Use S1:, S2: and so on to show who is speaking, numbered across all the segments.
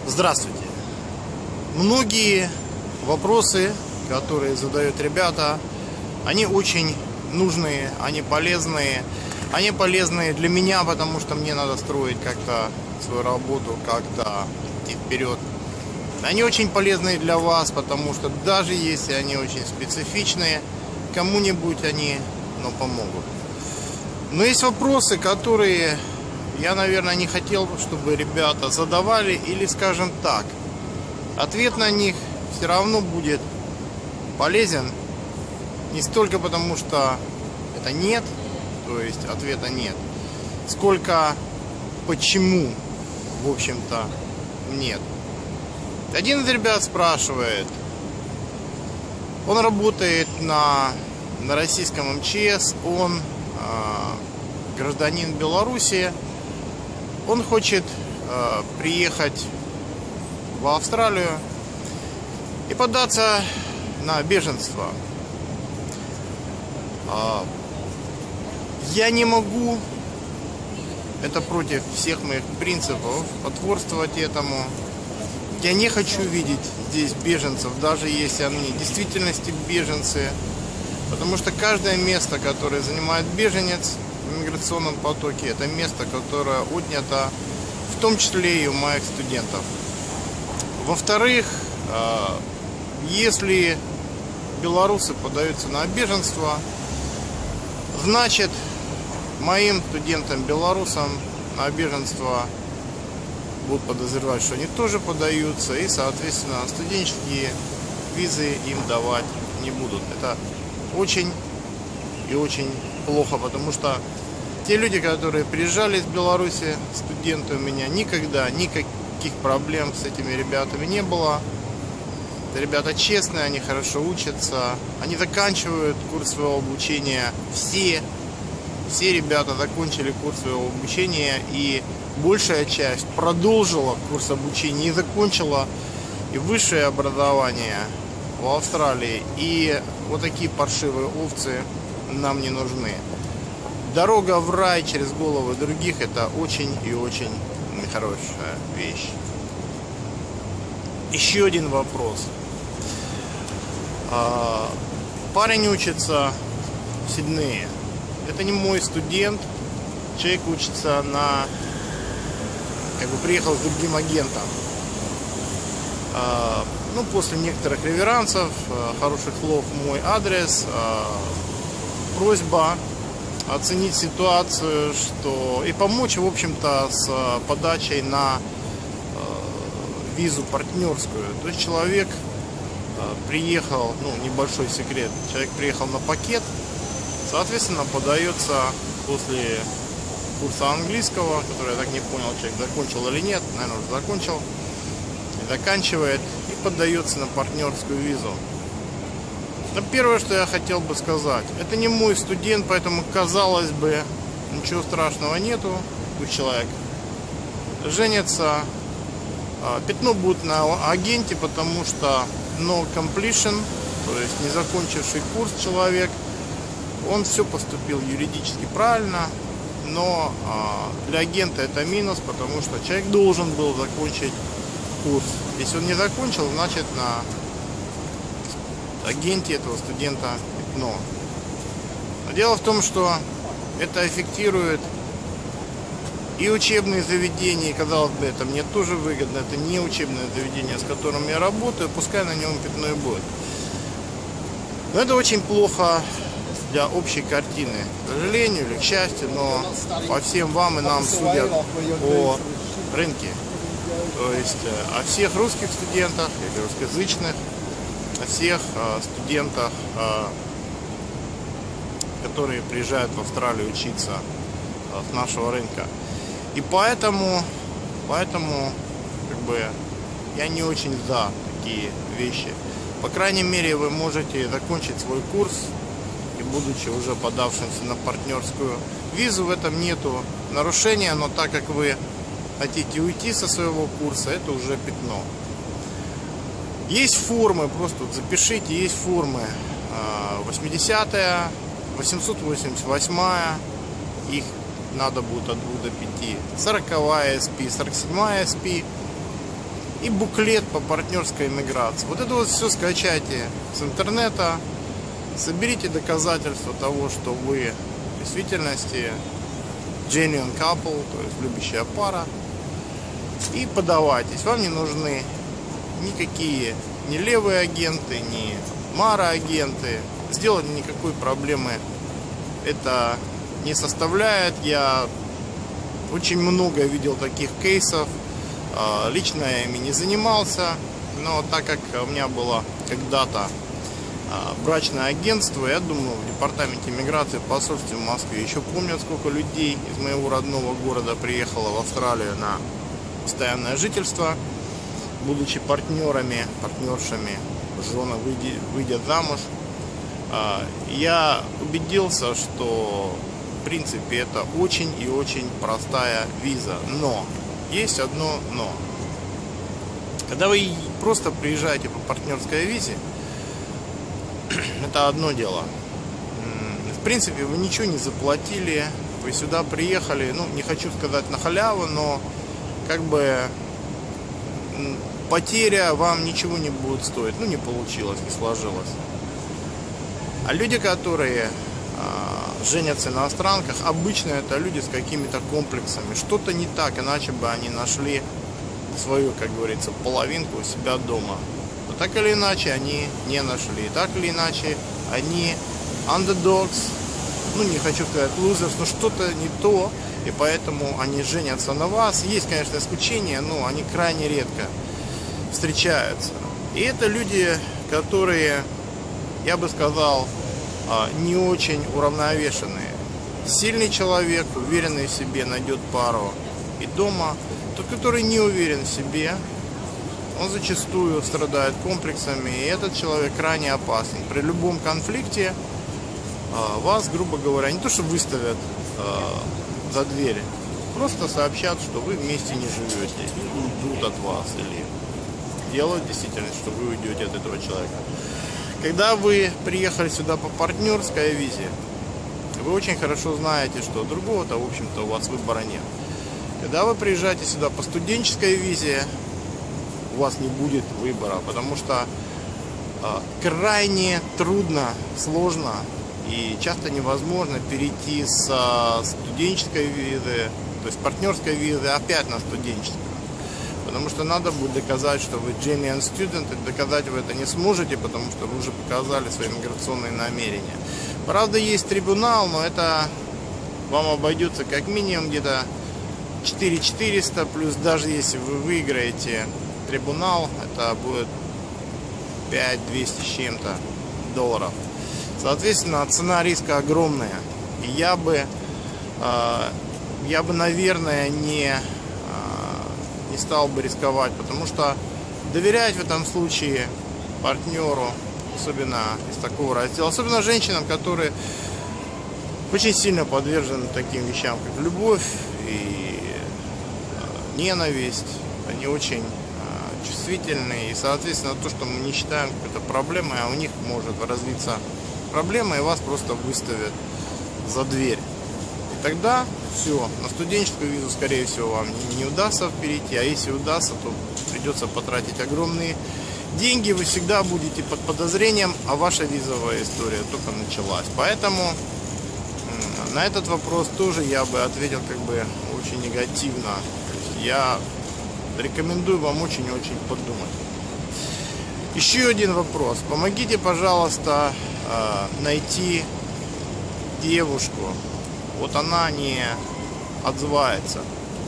S1: Здравствуйте. Многие вопросы, которые задают ребята, они очень нужные, они полезные. Они полезные для меня, потому что мне надо строить как-то свою работу, как-то идти вперед. Они очень полезные для вас, потому что даже если они очень специфичные, кому-нибудь они, помогут. Но есть вопросы, которые я, наверное, не хотел, чтобы ребята задавали, или, скажем так, ответ на них все равно будет полезен, не столько потому, что это нет, то есть ответа нет, сколько почему, в общем-то, нет. Один из ребят спрашивает, он работает на российском МЧС, он гражданин Беларуси, он хочет приехать в Австралию и податься на беженство. Я не могу, это против всех моих принципов, потворствовать этому. Я не хочу видеть здесь беженцев, даже если они в действительности беженцы, потому что каждое место, которое занимает беженец в миграционном потоке, это место, которое отнято в том числе и у моих студентов. Во-вторых, если белорусы подаются на беженство, значит, моим студентам-белорусам на беженство будут подозревать, что они тоже подаются, и, соответственно, студенческие визы им давать не будут. Это очень и очень плохо, потому что те люди, которые приезжали из Беларуси, студенты у меня, никогда никаких проблем с этими ребятами не было. Это ребята честные, они хорошо учатся, они заканчивают курс своего обучения. Все ребята закончили курс своего обучения, и большая часть продолжила курс обучения и закончила и высшее образование в Австралии. И вот такие паршивые овцы нам не нужны. Дорога в рай через головы других — это очень и очень нехорошая вещь. Еще один вопрос. Парень учится в Сиднее. Это не мой студент. Человек учится приехал с другим агентом. После некоторых реверансов, хороших слов в мой адрес, просьба оценить ситуацию, и помочь, в общем-то, с подачей на визу партнерскую. То есть человек приехал, небольшой секрет, человек приехал на пакет, соответственно, подается после курса английского, который, я так не понял, человек закончил или нет, наверное, уже закончил, и заканчивает, и поддается на партнерскую визу. Но первое, что я хотел бы сказать, это не мой студент, поэтому, казалось бы, ничего страшного нету. Пусть человек женится, пятно будет на агенте, потому что no completion, то есть не закончивший курс человек, он все поступил юридически правильно, но для агента это минус, потому что человек должен был закончить курс. Если он не закончил, значит на агенте этого студента пятно. Но дело в том, что это аффектирует и учебные заведения, и, казалось бы, это мне тоже выгодно, это не учебное заведение, с которым я работаю, пускай на нем пятно и будет. Но это очень плохо для общей картины, к сожалению или к счастью, но по всем вам и нам судят о рынке. То есть о всех русских студентах или русскоязычных, о всех студентах, которые приезжают в Австралию учиться с нашего рынка. И поэтому я не очень за такие вещи. По крайней мере, вы можете закончить свой курс, и будучи уже подавшимся на партнерскую визу, в этом нету нарушения, но так как вы хотите уйти со своего курса, это уже пятно. Есть формы, просто запишите, есть формы 80-я, 888-я, их надо будет от 2 до 5, 40-я SP, 47-я SP, и буклет по партнерской иммиграции. Вот это вот все скачайте с интернета, соберите доказательства того, что вы в действительности genuine couple, то есть любящая пара, и подавайтесь. Вам не нужны никакие ни левые агенты, ни мара-агенты. Сделать никакой проблемы это не составляет. Я очень много видел таких кейсов. Лично я ими не занимался, но так как у меня было когда-то брачное агентство, я думаю, в департаменте миграции, посольстве в Москве еще помнят, сколько людей из моего родного города приехало в Австралию на постоянное жительство, будучи партнерами, партнершами, жены выйдя замуж. Я убедился, что в принципе это очень и очень простая виза, но есть одно но. Когда вы просто приезжаете по партнерской визе, это одно дело. В принципе, вы ничего не заплатили, вы сюда приехали, ну, не хочу сказать на халяву, но как бы потеря вам ничего не будет стоить. Ну, не получилось, не сложилось. А люди, которые женятся на иностранках, обычно это люди с какими-то комплексами. Что-то не так, иначе бы они нашли свою, как говорится, половинку у себя дома. Но так или иначе они не нашли. Так или иначе они underdogs, ну не хочу сказать losers, но что-то не то. И поэтому они женятся на вас. Есть, конечно, исключения, но они крайне редко встречаются. И это люди, которые, я бы сказал, не очень уравновешенные. Сильный человек, уверенный в себе, найдет пару и дома. Тот, который не уверен в себе, он зачастую страдает комплексами, и этот человек крайне опасен. При любом конфликте вас, грубо говоря, не то что выставят за дверь, просто сообщат, что вы вместе не живете, и уйдут от вас, или делают действительно, что вы уйдете от этого человека. Когда вы приехали сюда по партнерской визе, вы очень хорошо знаете, что другого-то, в общем-то, у вас выбора нет. Когда вы приезжаете сюда по студенческой визе, у вас не будет выбора, потому что крайне трудно, сложно и часто невозможно перейти с студенческой визы, то есть партнерской визы, опять на студенческую. Потому что надо будет доказать, что вы genuine student, и доказать вы это не сможете, потому что вы уже показали свои миграционные намерения. Правда, есть трибунал, но это вам обойдется как минимум где-то 4400, плюс даже если вы выиграете трибунал, это будет 5200 с чем-то долларов. Соответственно, цена риска огромная. И я бы, наверное, не стал бы рисковать, потому что доверять в этом случае партнеру, особенно из такого раздела, особенно женщинам, которые очень сильно подвержены таким вещам, как любовь и ненависть, они очень чувствительны, и, соответственно, то, что мы не считаем какой-то проблемой, а у них может развиться проблема, и вас просто выставят за дверь. И тогда все, на студенческую визу, скорее всего, вам не удастся перейти, а если удастся, то придется потратить огромные деньги, вы всегда будете под подозрением, а ваша визовая история только началась. Поэтому на этот вопрос тоже я бы ответил как бы очень негативно. Я рекомендую вам очень-очень подумать. Еще один вопрос. Помогите, пожалуйста, найти девушку. Вот она не отзывается.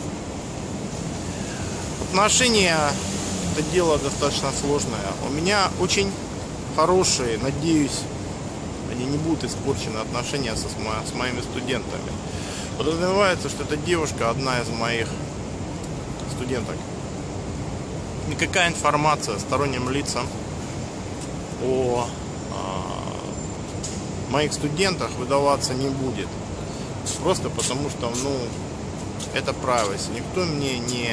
S1: Отношения — это дело достаточно сложное. У меня очень хорошие, надеюсь, они не будут испорчены, отношения с моими студентами. Подразумевается, что эта девушка одна из моих студенток. Никакая информация сторонним лицам о моих студентах выдаваться не будет. Просто потому что, это privacy. Никто мне не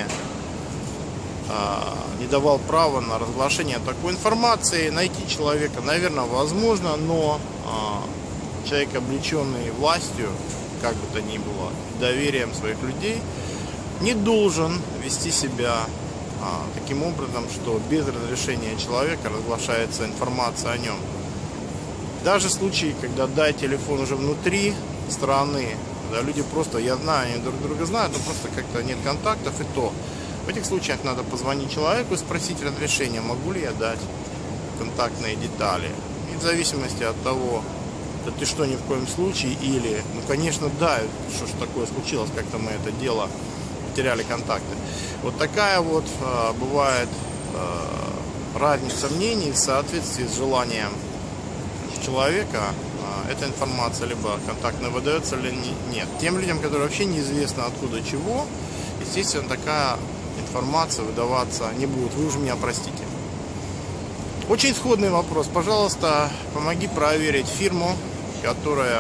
S1: давал права на разглашение такой информации. Найти человека, наверное, возможно, но человек, облеченный властью, как бы то ни было, доверием своих людей, не должен вести себя таким образом, что без разрешения человека разглашается информация о нем. Даже случаи, когда, да, телефон уже внутри страны, да, люди просто, я знаю, они друг друга знают, но просто как-то нет контактов, и то. В этих случаях надо позвонить человеку и спросить разрешения, могу ли я дать контактные детали. И в зависимости от того, да ты что, ни в коем случае, или, ну, конечно, да, что ж такое случилось, как-то мы это дело потеряли контакты. Вот такая вот бывает разница мнений в соответствии с желанием человека. Эта информация либо контактно выдается, или нет. Тем людям, которые вообще неизвестно откуда чего, естественно, такая информация выдаваться не будет. Вы уже меня простите. Очень сходный вопрос. Пожалуйста, помоги проверить фирму, которая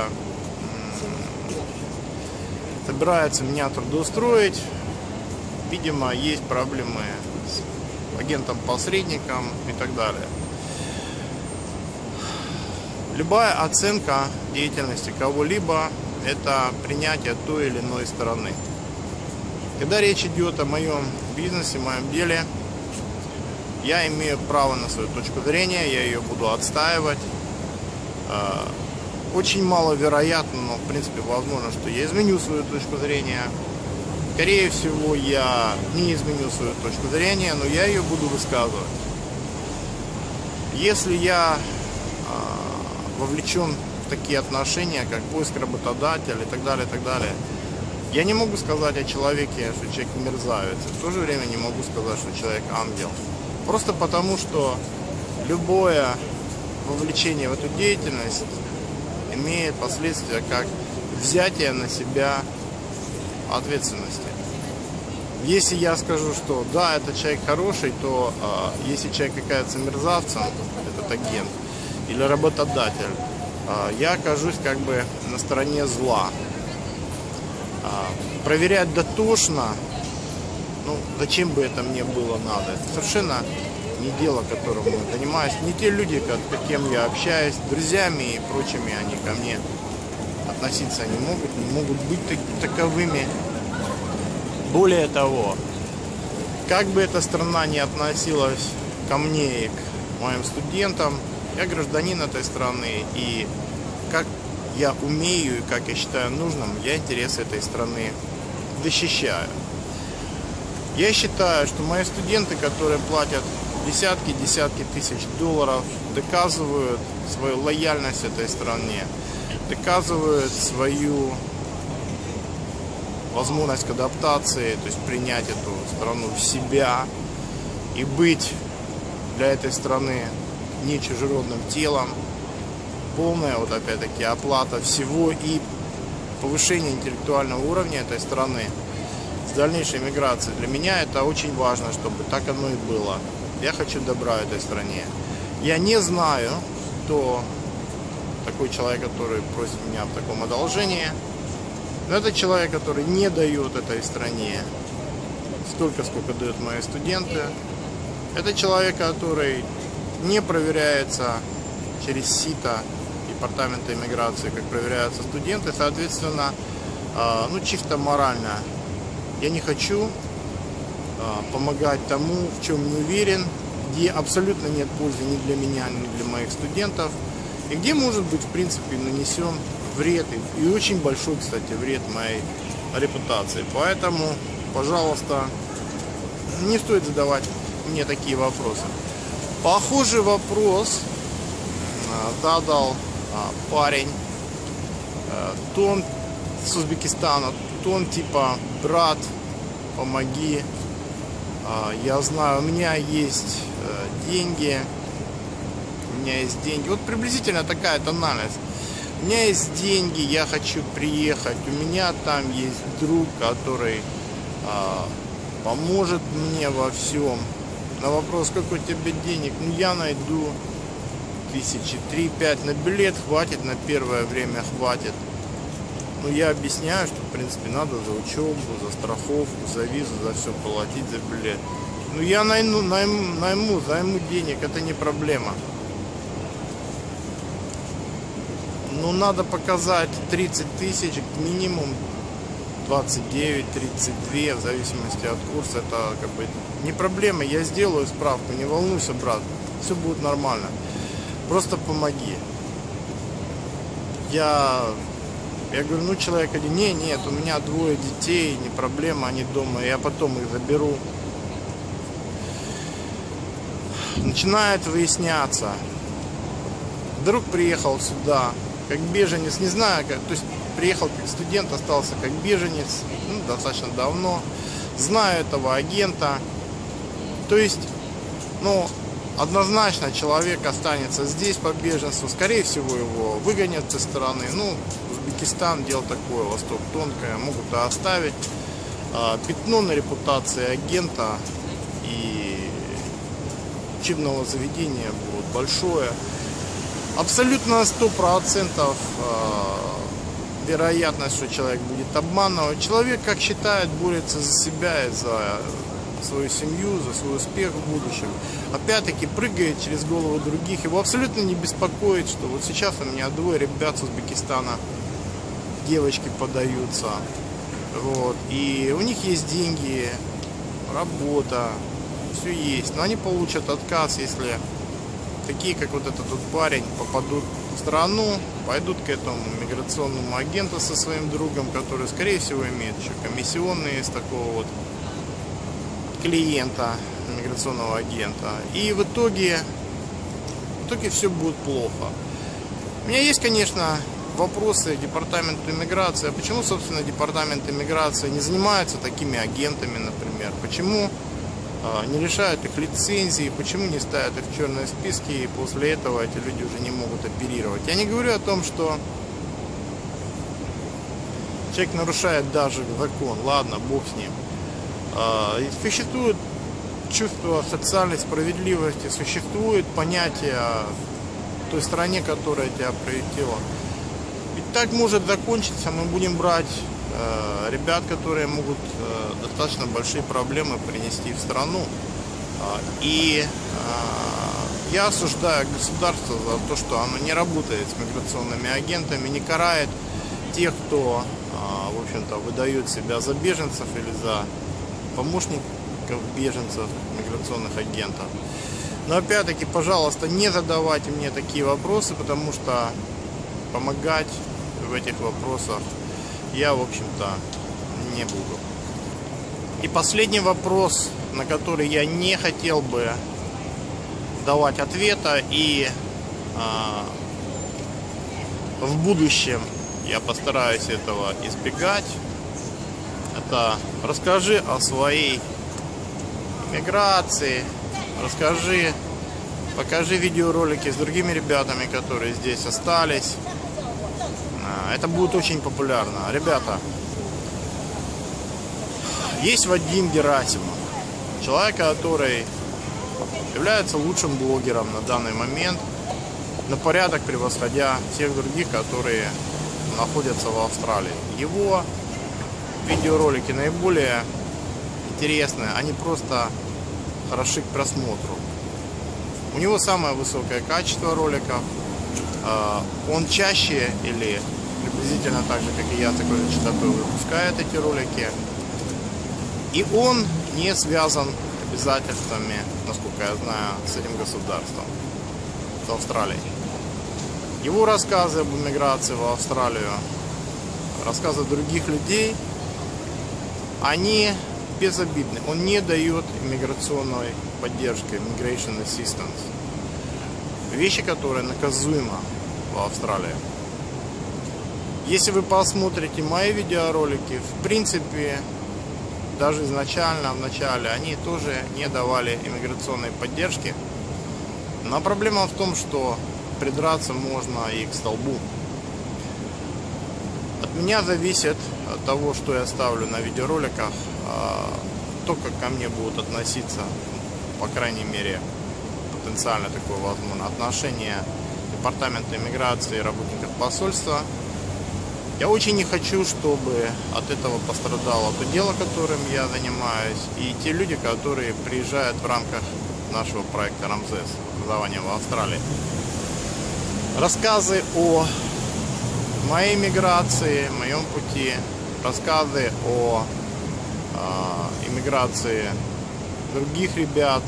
S1: собирается меня трудоустроить. Видимо, есть проблемы с агентом-посредником и так далее. Любая оценка деятельности кого-либо – это принятие той или иной стороны. Когда речь идет о моем бизнесе, моем деле, я имею право на свою точку зрения, я ее буду отстаивать. Очень маловероятно, но в принципе возможно, что я изменю свою точку зрения. Скорее всего, я не изменю свою точку зрения, но я ее буду высказывать. Если я вовлечен в такие отношения, как поиск работодателя и так далее, я не могу сказать о человеке, что человек мерзавец, и в то же время не могу сказать, что человек ангел. Просто потому, что любое вовлечение в эту деятельность имеет последствия как взятие на себя ответственности. Если я скажу, что да, этот человек хороший, то если человек окажется мерзавцем, этот агент или работодатель, я окажусь как бы на стороне зла. Проверять дотошно, ну, зачем бы это мне было надо? Это совершенно не дело, которым я занимаюсь. Не те люди, с кем я общаюсь, с друзьями и прочими, они ко мне относиться не могут быть таковыми. Более того, как бы эта страна не относилась ко мне и к моим студентам, я гражданин этой страны, и как я умею и как я считаю нужным, я интересы этой страны защищаю. Я считаю, что мои студенты, которые платят десятки тысяч долларов, доказывают свою лояльность этой стране, доказывают свою возможность к адаптации, то есть принять эту страну в себя и быть для этой страны не чужеродным телом. Полная, вот опять-таки, оплата всего и повышение интеллектуального уровня этой страны с дальнейшей миграцией. Для меня это очень важно, чтобы так оно и было. Я хочу добра этой стране. Я не знаю, кто такой человек, который просит меня в таком одолжении. Но это человек, который не дает этой стране столько, сколько дают мои студенты. Это человек, который не проверяется через сито департамента иммиграции, как проверяются студенты. Соответственно, ну, чисто морально я не хочу помогать тому, в чем не уверен, где абсолютно нет пользы ни для меня, ни для моих студентов, и где может быть, в принципе, нанесен вред, и очень большой, кстати, вред моей репутации. Поэтому, пожалуйста, не стоит задавать мне такие вопросы. Похожий вопрос задал парень, то он с Узбекистана, то он типа: брат, помоги, я знаю, у меня есть деньги, вот приблизительно такая тональность. У меня есть деньги, я хочу приехать, у меня там есть друг, который поможет мне во всем. На вопрос, сколько у тебя денег, ну, я найду 3-5 на билет, хватит, на первое время хватит. Ну, я объясняю, что, в принципе, надо за учебу, за страховку, за визу, за все платить, за билет. Ну, я займу денег, это не проблема. Ну, надо показать 30 тысяч минимум 29-32, в зависимости от курса. Это как бы не проблема, я сделаю справку, не волнуйся, брат, все будет нормально. Просто помоги. Я говорю, ну человек один, нет, у меня 2 детей, не проблема, они дома, я потом их заберу. Начинает выясняться. Вдруг приехал сюда как беженец, не знаю, то есть приехал как студент, остался как беженец, ну, достаточно давно. Знаю этого агента. То есть, ну, однозначно человек останется здесь по беженству. Скорее всего, его выгонят со стороны. Ну, Узбекистан, дело такое, Восток тонкое, могут и оставить. Пятно на репутации агента и учебного заведения будет большое. Абсолютно 100% вероятность, что человек будет обманывать. Человек, как считает, борется за себя и за свою семью, за свой успех в будущем. Опять-таки прыгает через голову других. Его абсолютно не беспокоит, что вот сейчас у меня 2 ребят с Узбекистана, девочки подаются. Вот. И у них есть деньги, работа, все есть. Но они получат отказ, если такие, как вот этот вот парень, попадут в страну, пойдут к этому миграционному агенту со своим другом, который, скорее всего, имеет еще комиссионные из такого вот клиента, миграционного агента. И в итоге все будет плохо. У меня есть, конечно, вопросы к департаменту иммиграции. А почему, собственно, департамент иммиграции не занимается такими агентами, например? Почему не лишают их лицензии, почему не ставят их в черные списки, и после этого эти люди уже не могут оперировать? Я не говорю о том, что человек нарушает даже закон, ладно, бог с ним. Существует чувство социальной справедливости, существует понятие о той стране, которая тебя приютила. И так может закончиться, мы будем брать ребят, которые могут достаточно большие проблемы принести в страну. И я осуждаю государство за то, что оно не работает с миграционными агентами, не карает тех, кто, в общем-то, выдает себя за беженцев или за помощников беженцев, миграционных агентов. Но опять-таки, пожалуйста, не задавайте мне такие вопросы, потому что помогать в этих вопросах я, в общем-то, не буду. И последний вопрос, на который я не хотел бы давать ответа, и в будущем я постараюсь этого избегать. Это: расскажи о своей миграции, покажи видеоролики с другими ребятами, которые здесь остались. Это будет очень популярно. Ребята, есть Вадим Герасимов, человек, который является лучшим блогером на данный момент, на порядок превосходя всех других, которые находятся в Австралии. Его видеоролики наиболее интересные, они просто хороши к просмотру. У него самое высокое качество роликов. Он чаще или приблизительно так же, как и я, такой же частотой выпускает эти ролики. И он не связан обязательствами, насколько я знаю, с этим государством, с Австралией. Его рассказы об эмиграции в Австралию, рассказы других людей, они безобидны. Он не дает иммиграционной поддержки, immigration assistance. Вещи, которые наказуемы в Австралии. Если вы посмотрите мои видеоролики, в принципе, даже изначально, в начале, они тоже не давали иммиграционной поддержки. Но проблема в том, что придраться можно и к столбу. От меня зависит от того, что я ставлю на видеороликах, то, как ко мне будут относиться, по крайней мере, потенциально такое возможно, отношение департамента иммиграции и работников посольства. Я очень не хочу, чтобы от этого пострадало то дело, которым я занимаюсь, и те люди, которые приезжают в рамках нашего проекта Рамзес, образования в Австралии. Рассказы о моей миграции, моем пути рассказы о иммиграции других ребят.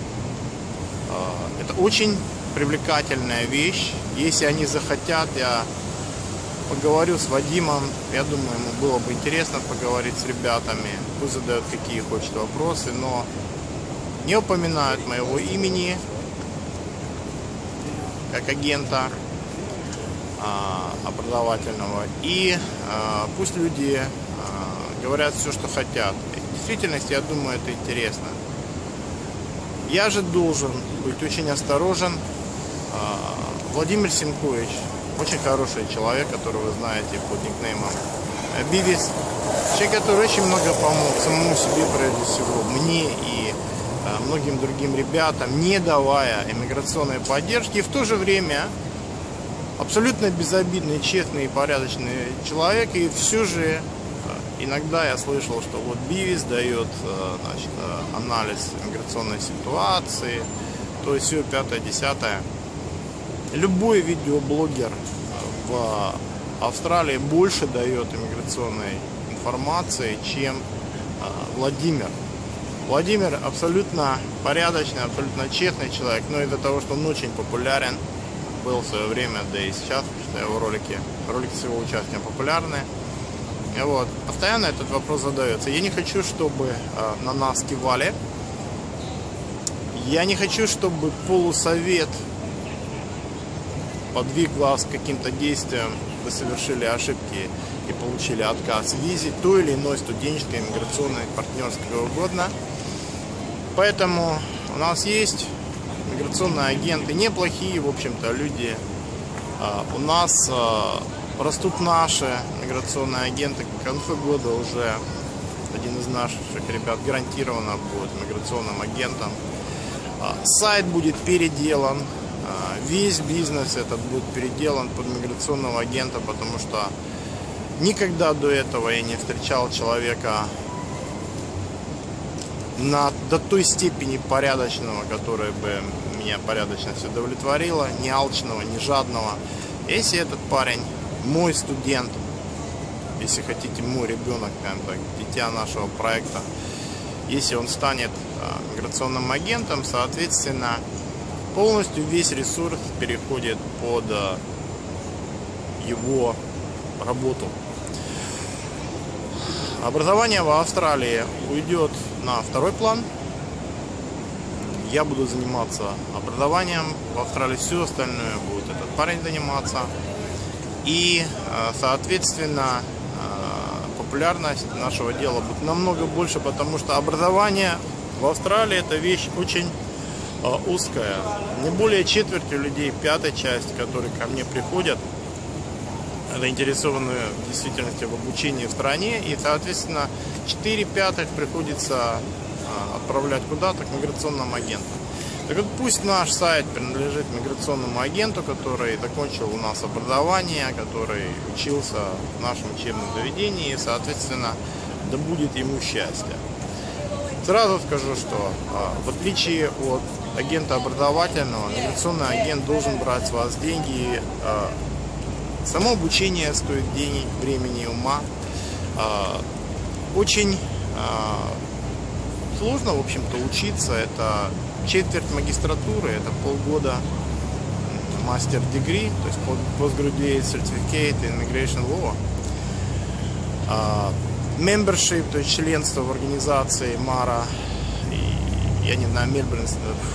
S1: Это очень привлекательная вещь. Если они захотят, я поговорю с Вадимом. Я думаю, ему было бы интересно поговорить с ребятами. Пусть задают какие хочет вопросы, но не упоминают моего имени как агента образовательного. И пусть люди говорят все, что хотят. В действительности, я думаю, это интересно. Я же должен быть очень осторожен. Владимир Симкович очень хороший человек, которого вы знаете под никнеймом Бивис. Человек, который очень много помог самому себе, прежде всего, мне и многим другим ребятам, не давая иммиграционной поддержки. И в то же время абсолютно безобидный, честный и порядочный человек. И все же иногда я слышал, что вот Бивис дает анализ иммиграционной ситуации, то есть все 5-10. Любой видеоблогер в Австралии больше дает иммиграционной информации, чем Владимир. Владимир абсолютно порядочный, абсолютно честный человек, но из-за того, что он очень популярен, был в свое время, да и сейчас, что его ролики с его участием популярны. Вот. Постоянно этот вопрос задается. Я не хочу, чтобы на нас кивали. Я не хочу, чтобы полусовет подвиг вас к каким-то действиям, вы совершили ошибки и получили отказ в визе той или иной студенческой, иммиграционной, партнерской, какой угодно. Поэтому у нас есть миграционные агенты, неплохие, в общем-то, люди. У нас растут наши миграционные агенты. К концу года уже один из наших ребят гарантированно будет миграционным агентом. Сайт будет переделан. Весь бизнес этот будет переделан под миграционного агента, потому что никогда до этого я не встречал человека до той степени порядочного, которая бы меня порядочность удовлетворила, не алчного, не жадного. Если этот парень мой студент, если хотите, мой ребенок, так, дитя нашего проекта, если он станет миграционным агентом, соответственно, полностью весь ресурс переходит под его работу. Образование в Австралии уйдет на второй план. Я буду заниматься образованием в Австралии, все остальное будет этот парень заниматься. И, соответственно, популярность нашего дела будет намного больше, потому что образование в Австралии это вещь очень узкая. Не более четверти людей, пятая часть, которые ко мне приходят, заинтересованы в действительности в обучении в стране, и, соответственно, 4/5 приходится отправлять куда-то к миграционным агентам. Так вот, пусть наш сайт принадлежит миграционному агенту, который закончил у нас образование, который учился в нашем учебном заведении, и, соответственно, да будет ему счастье. Сразу скажу, что в отличие от агента образовательного, миграционный агент должен брать с вас деньги. Само обучение стоит денег, времени, ума. Очень сложно, в общем-то, учиться. Это четверть магистратуры, это полгода мастер-дегри, то есть Postgraduate Certificate in Immigration Law. Membership, то есть членство в организации МАРА, и, я не знаю, Melbourne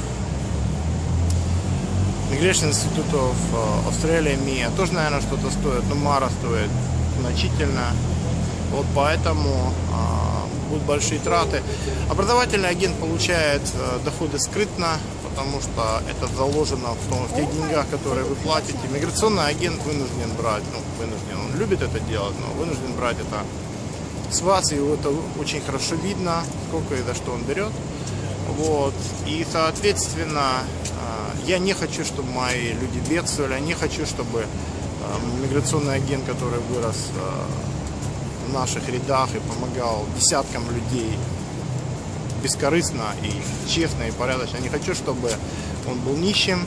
S1: Migration Institute of Australia, МИА, тоже, наверное, что-то стоит, но МАРА стоит значительно. Вот поэтому будут большие траты. Образовательный агент получает доходы скрытно, потому что это заложено в тех деньгах, которые вы платите. Миграционный агент вынужден брать, он любит это делать, но вынужден брать это с вас, и это очень хорошо видно, сколько и за что он берет. Вот. И, соответственно, я не хочу, чтобы мои люди бедствовали, я не хочу, чтобы миграционный агент, который вырос в наших рядах и помогал десяткам людей бескорыстно и честно и порядочно, я не хочу, чтобы он был нищим,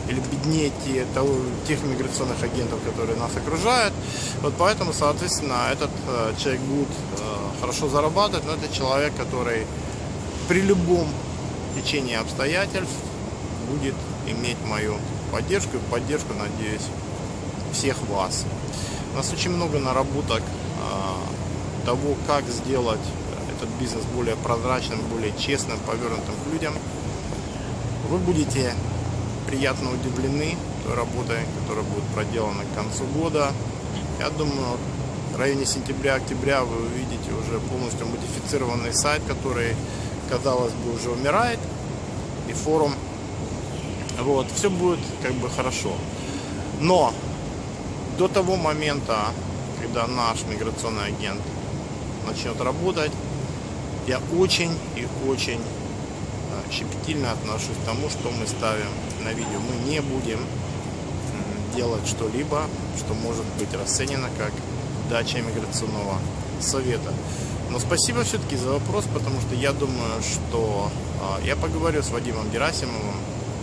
S1: или беднее тех миграционных агентов, которые нас окружают. Вот поэтому, соответственно, этот человек будет хорошо зарабатывать, но это человек, который при любом течении обстоятельств будет иметь мою поддержку и поддержку, надеюсь, всех вас. У нас очень много наработок того, как сделать этот бизнес более прозрачным, более честным, повернутым к людям. Вы будете приятно удивлены той работой, которая будет проделана к концу года. Я думаю, в районе сентября-октября вы увидите уже полностью модифицированный сайт, который, казалось бы, уже умирает, и форум. Вот, все будет как бы хорошо. Но до того момента, когда наш миграционный агент начнет работать, я очень и очень щепетильно отношусь к тому, что мы ставим на видео. Мы не будем делать что-либо, что может быть расценено как дача миграционного совета. Но спасибо все-таки за вопрос, потому что я думаю, что я поговорю с Вадимом Герасимовым,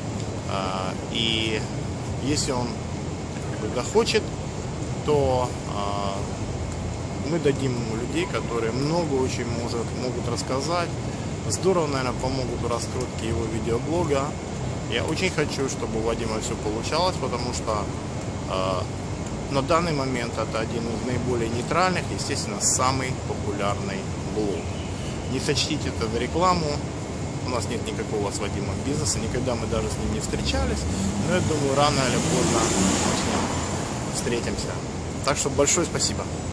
S1: и если он захочет, то мы дадим ему людей, которые много очень могут рассказать. Здорово, наверное, помогут в раскрутке его видеоблога. Я очень хочу, чтобы у Вадима все получалось, потому что на данный момент это один из наиболее нейтральных, естественно, самый популярный блог. Не сочтите это за рекламу. У нас нет никакого с Вадимом бизнеса, никогда мы даже с ним не встречались. Но я думаю, рано или поздно мы с ним встретимся. Так что большое спасибо.